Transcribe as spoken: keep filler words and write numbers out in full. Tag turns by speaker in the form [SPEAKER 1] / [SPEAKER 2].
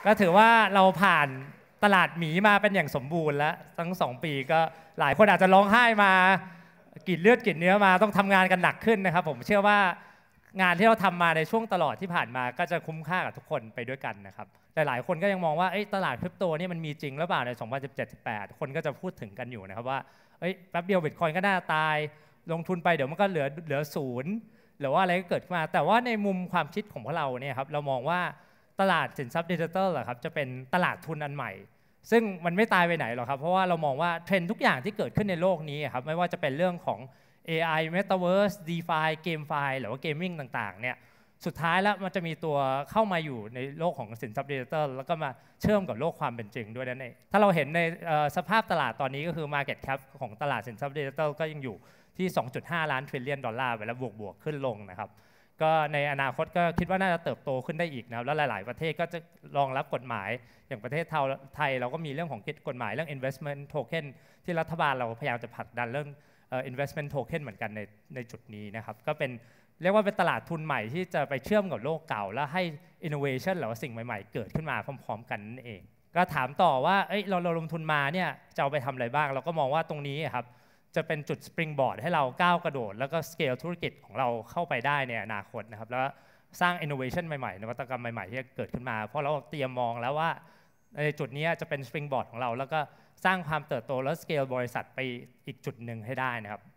[SPEAKER 1] ก็ถือว่าเราผ่านตลาดหมีมาเป็นอย่างสมบูรณ์แล้วทั้งสองปีก็หลายคนอาจจะร้องไห้มากรีดเลือดกรีดเนื้อมาต้องทำงานกันหนักขึ้นนะครับผมเชื่อว่างานที่เราทำมาในช่วงตลอดที่ผ่านมาก็จะคุ้มค่ากับทุกคนไปด้วยกันนะครับแต่หลายคนก็ยังมองว่าตลาดคริปโตนี่มันมีจริงหรือเปล่าในสองพันสิบเจ็ด สิบแปดคนก็จะพูดถึงกันอยู่นะครับว่าแป๊บเดียวบิตคอยน์ก็น่าตายลงทุนไปเดี๋ยวมันก็เหลือเหลือศูนย์หรือว่าอะไรก็เกิดขึ้นมาแต่ว่าในมุมความคิดของพวกเราเนี่ยครับเรามองว่าตลาดสินทรัพย์ดิจิทัลครับจะเป็นตลาดทุนอันใหม่ซึ่งมันไม่ตายไปไหนหรอกครับเพราะว่าเรามองว่าเทรนด์ทุกอย่างที่เกิดขึ้นในโลกนี้ครับไม่ว่าจะเป็นเรื่องของ เอ ไอ Metaverse DeFi GameFi หรือว่า Gaming ต่างๆเนี่ยสุดท้ายแล้วมันจะมีตัวเข้ามาอยู่ในโลกของสินทรัพย์ดิจิทัลแล้วก็มาเชื่อมกับโลกความเป็นจริงด้วยนั่นเองถ้าเราเห็นในสภาพตลาดตอนนี้ก็คือ Market Cap ของตลาดสินทรัพย์ดิจิทัลก็ยังอยู่ที่ สองจุดห้า ล้านทริลเลียนดอลลาร์ไปแล้วบวกๆขึ้นลงนะครับก็ในอนาคตก็คิดว่าน่าจะเติบโตขึ้นได้อีกนะครับแล้วหลายๆประเทศก็จะรองรับกฎหมายอย่างประเทศไทยเราก็มีเรื่องของกฎหมายเรื่อง investment token ที่รัฐบาลเราพยายามจะผลักดันเรื่อง investment token เหมือนกันในในจุดนี้นะครับก็เป็นเรียกว่าเป็นตลาดทุนใหม่ที่จะไปเชื่อมกับโลกเก่าแล้วให้ innovation หรือว่าสิ่งใหม่ๆเกิดขึ้นมาพร้อมๆกันนั่นเองก็ถามต่อว่าเอ้ยเราเราลงทุนมาเนี่ยจะเอาไปทำอะไรบ้างเราก็มองว่าตรงนี้ครับจะเป็นจุด springboard ให้เราก้าวกระโดดแล้วก็ scale ธุรกิจของเราเข้าไปได้ในอนาคตนะครับแล้วสร้าง innovation ใหม่ๆนวัตกรรมใหม่ๆที่จะเกิดขึ้นมาเพราะเราเตรียมมองแล้วว่าในจุดนี้จะเป็น springboard ของเราแล้วก็สร้างความเติบโตและ scale บริษัทไปอีกจุดหนึ่งให้ได้นะครับ